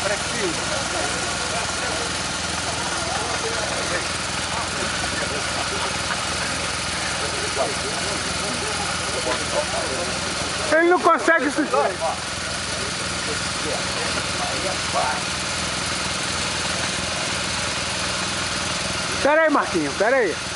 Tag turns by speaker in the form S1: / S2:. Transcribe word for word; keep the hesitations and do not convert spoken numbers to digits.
S1: Ele não consegue se... Pera aí, Marquinhos, pera aí.